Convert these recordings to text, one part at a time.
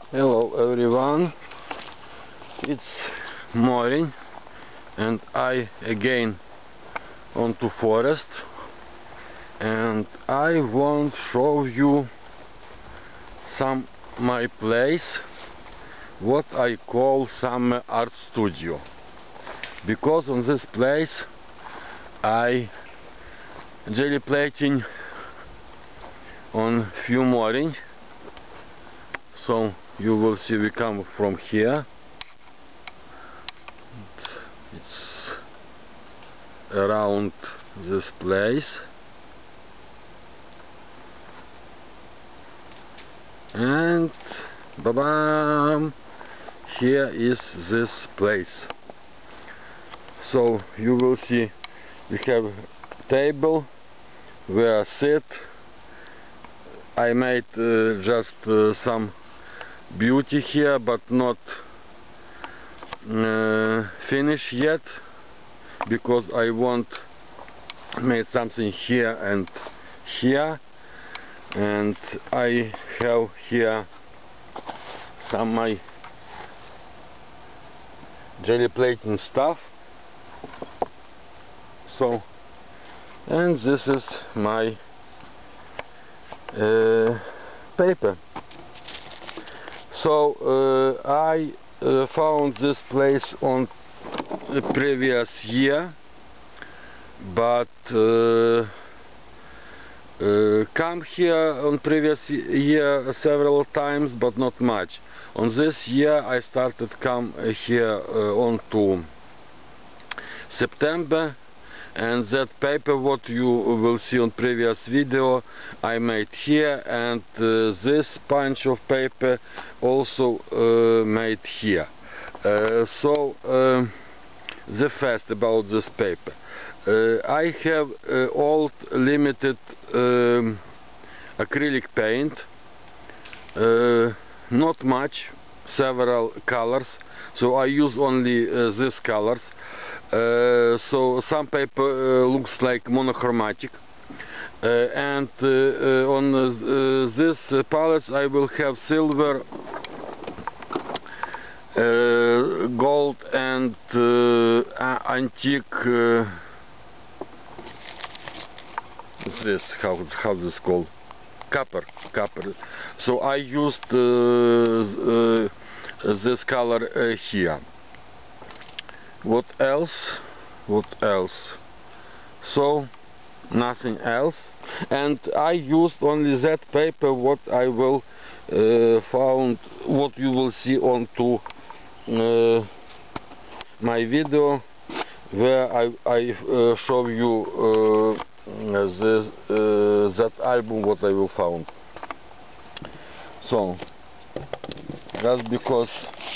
Hello everyone, it's morning and I again onto forest, and I want to show you some my place, what I call summer art studio, because on this place I jelly plating on few morning. So you will see we come from here. It's around this place, and ba-bam, here is this place. So you will see we have table where I sit. I made just some beauty here, but not finished yet, because I want made something here and here, and I have here some my jelly plating stuff. So, and this is my paper. So I found this place on the previous year, but come here on previous year several times, but not much. On this year I started come here on to September, and that paper what you will see on previous video I made here, and this bunch of paper also made here. So the first about this paper, I have old limited acrylic paint, not much, several colors, so I use only these colors. So some paper looks like monochromatic, and on this palettes I will have silver, gold, and antique. What's this? How this called? Copper. So I used this color here. What else? So nothing else, and I used only that paper what I will found, what you will see on to my video where I show you that album what I will found. So that's because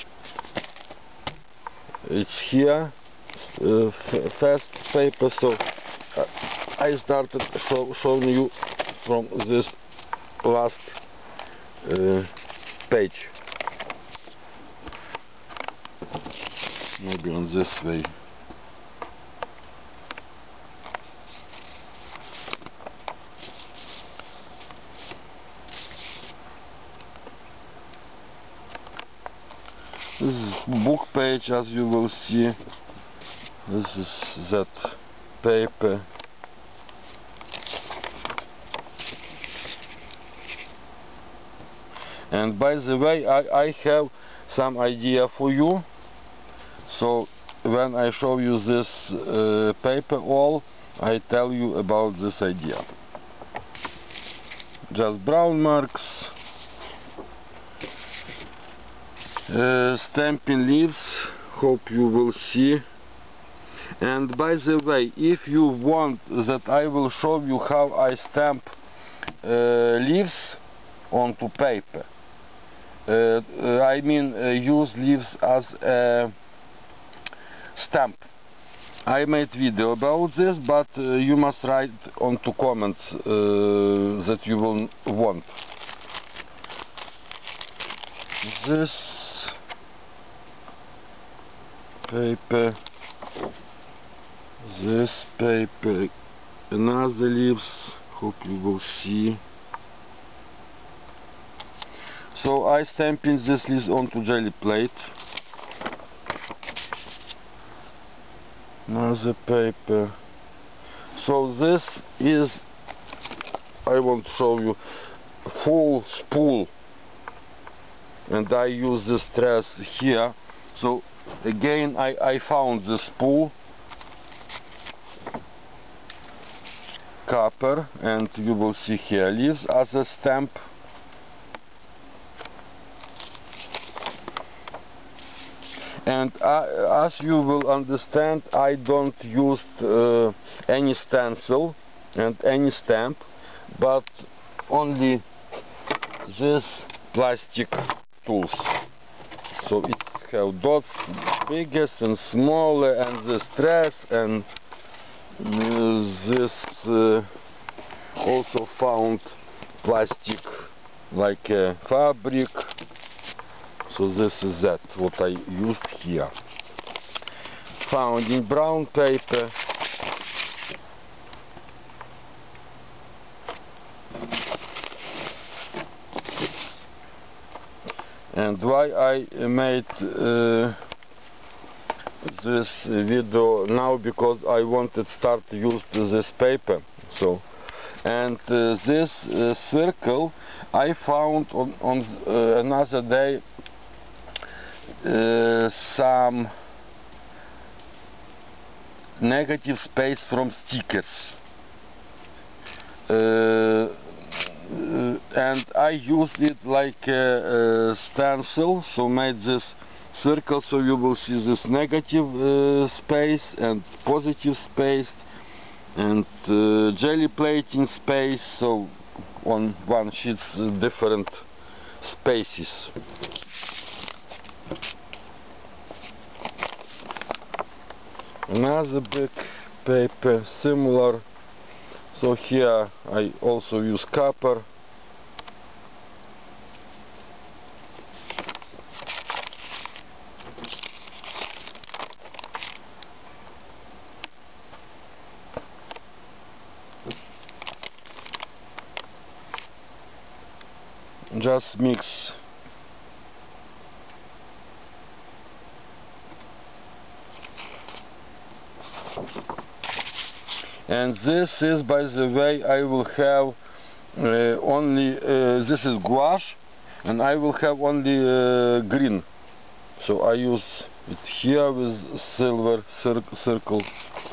it's here first paper, so I started showing you from this last page, maybe on this way. This is book page, as you will see. This is that paper. And by the way, I have some idea for you. So when I show you this paper all, I tell you about this idea. Just brown marks. Stamping leaves, hope you will see. And by the way, if you want that I will show you how I stamp leaves onto paper, I mean use leaves as a stamp, I made video about this, but you must write onto comments that you will want. This paper, this paper, another leaves, hope you will see. So I stamping this leaves onto jelly plate. Another paper. So this is, I want to show you, full spool, and I use this stress here. So again I found the spool, copper, and you will see here leaves as a stamp. And as you will understand, I don't use any stencil and any stamp, but only this plastic tools. So it have dots, biggest and smaller, and the stress, and this also found plastic like a fabric. So this is that what I used here. Found in brown paper. And why I made this video now, because I wanted to start to use this paper. So, and this circle I found on another day some negative space from stickers. And I used it like a stencil, so made this circle, so you will see this negative space and positive space, and jelly plating space, so on one sheet different spaces. Another big paper, similar. So here I also use copper. Just mix. And this is, by the way, I will have only, this is gouache, and I will have only green. So I use it here with silver circle.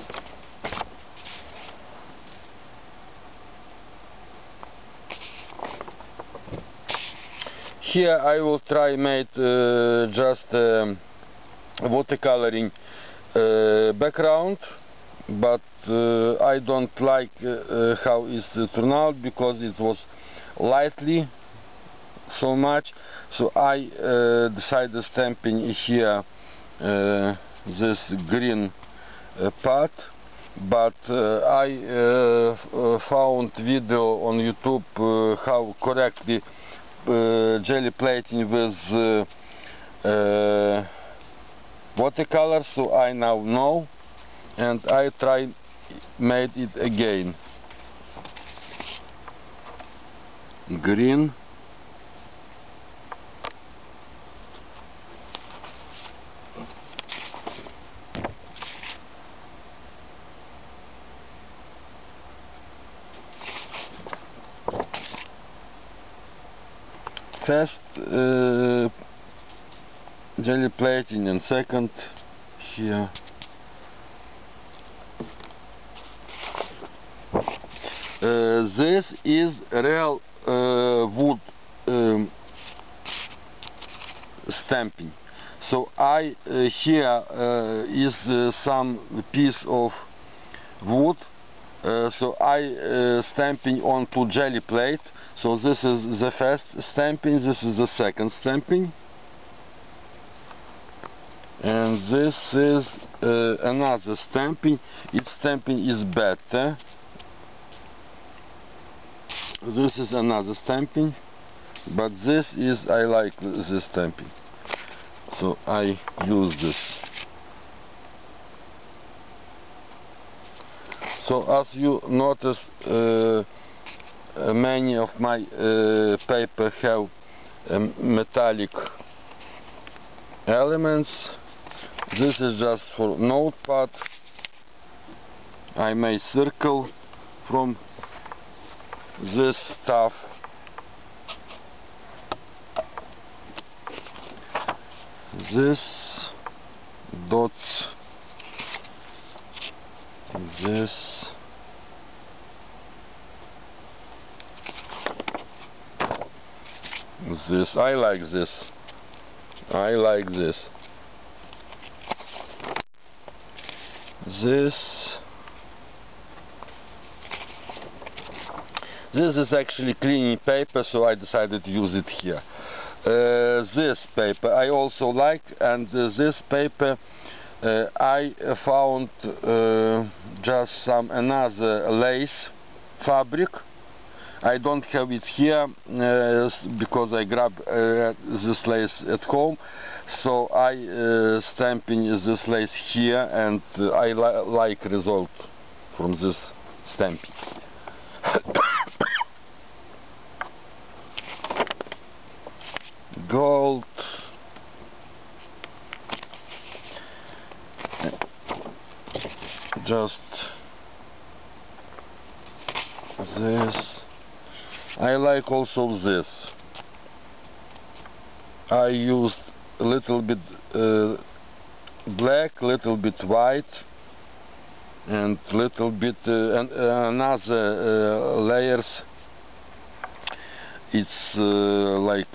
Here I will try make just watercoloring background, but I don't like how it turned out, because it was lightly so much. So I decided stamping here this green part. But I found video on YouTube how correctly jelly plating with watercolor, so I now know, and I made it again. Green. First jelly plating, and second here. This is real wood stamping. So I here is some piece of wood. So I stamping onto jelly plate. So this is the first stamping, this is the second stamping, and this is another stamping. Its stamping is better. This is another stamping, but this is, I like this stamping, so I use this. So as you notice, many of my paper have metallic elements. This is just for notepad. I made circle from this stuff. This dots, this, this. I like this. I like this. This is actually cleaning paper, so I decided to use it here. This paper I also like, and this paper I found just some another lace fabric. I don't have it here because I grabbed this lace at home, so I stamping this lace here, and I like result from this stamping. Gold, just this. I like also this. I used a little bit black, little bit white, and little bit another layers. It's like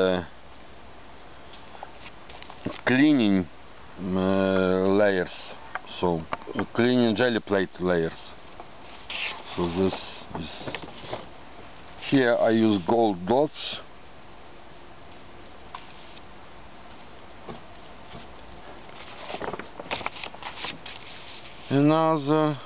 cleaning layers, so cleaning jelly plate layers. So this is here. I use gold dots. Another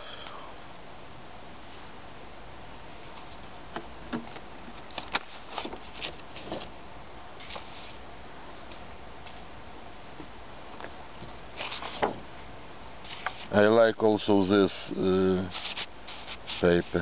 I like also this paper.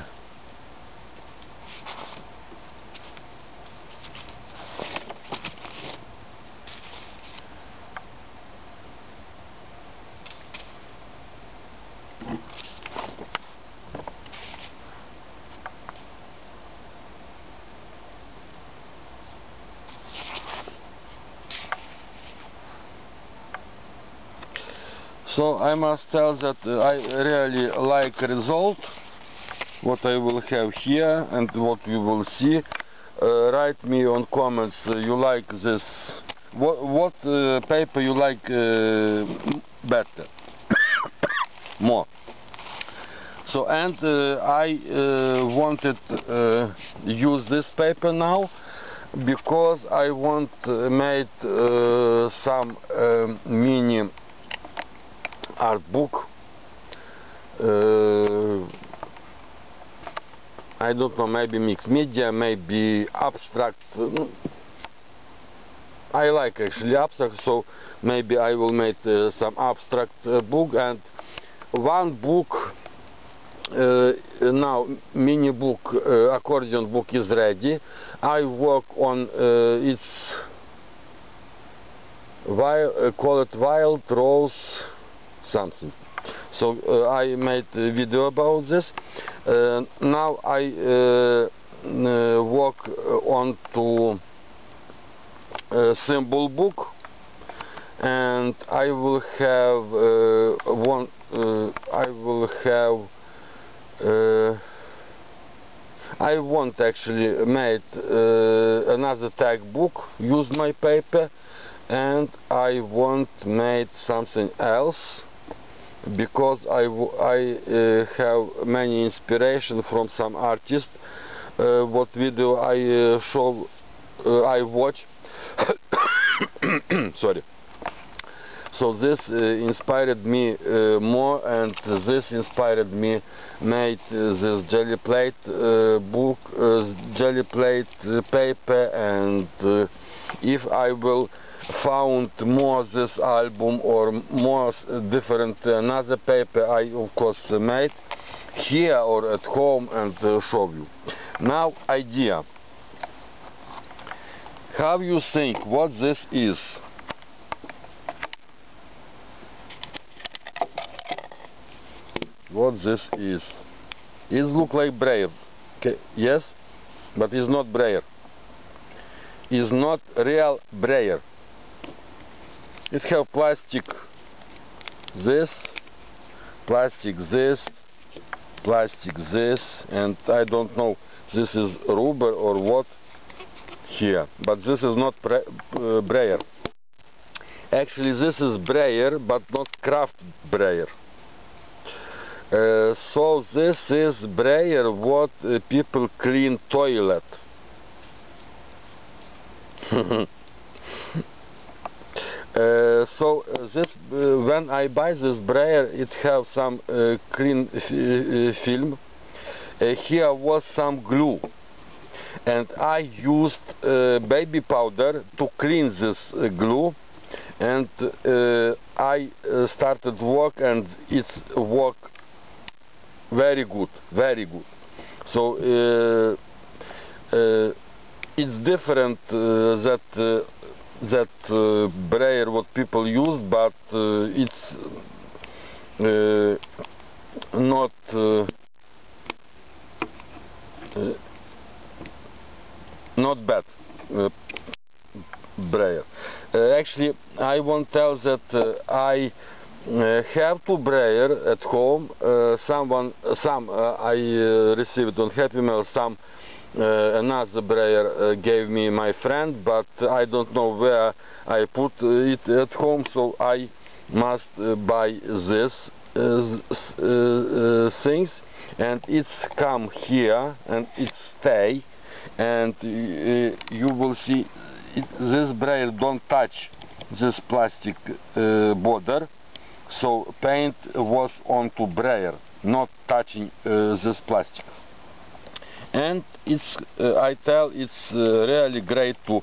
So I must tell that I really like result, what I will have here and what you will see. Write me on comments you like this, what paper you like better, more. So, and I wanted use this paper now because I want made some mini art book. I don't know, maybe mixed media, maybe abstract. I like actually abstract, so maybe I will make some abstract book, and one book now, mini book, accordion book is ready. I work on its call it Wild Rose something. So I made a video about this. Now I work on to symbol book, and I will have one. I will have. I want actually made another tag book. Use my paper, and I want made something else, because I have many inspiration from some artists. What video I show, I watch. Sorry. So this inspired me more, and this inspired me made this jelly plate book, jelly plate paper, and if I will found more this album or more different another paper, I of course made here or at home and show you. Now idea. how you think what this is? What this is? It look like braille. Okay, yes, but it's not braille. It's not real braille. It have plastic this, plastic this, plastic this, and I don't know this is rubber or what here, but this is not braille. Actually this is braille but not craft braille. So this is braille what people clean toilet. So this when I buy this braille, it have some clean film. Here was some glue, and I used baby powder to clean this glue, and I started work, and it's work very good, very good. So it's different that braille what people use, but it's not not bad braille. Actually, I won't tell that I have two braille at home. Some I received on Happy Mail, some another braille gave me my friend, but I don't know where I put it at home, so I must buy this things, and it's come here and it stay, and you will see this braille don't touch this plastic border, so paint was onto braille, not touching this plastic. And it's I tell it's really great to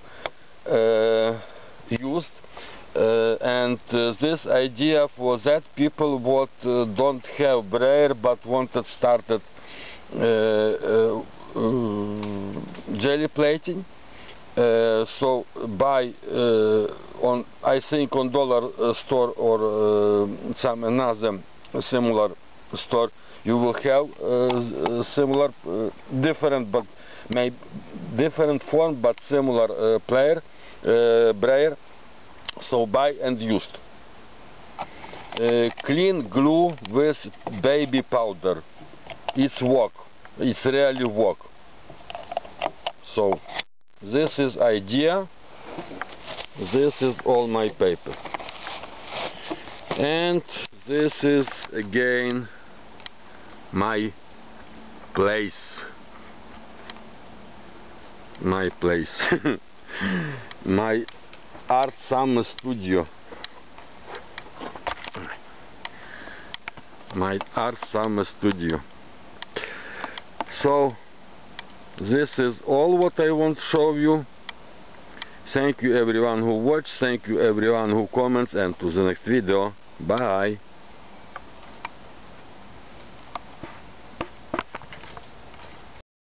use, and this idea for that people what don't have braille but wanted started jelly plating. So buy on, I think, on dollar store or some another similar store, you will have similar different but maybe different form but similar braille. So buy and use. Clean glue with baby powder. It's work. It's really work. So this is idea. This is all my paper. And this is again my place. My place. My art summer studio. My art summer studio. So this is all what I want to show you. Thank you everyone who watched, thank you everyone who comments, and to the next video. Bye.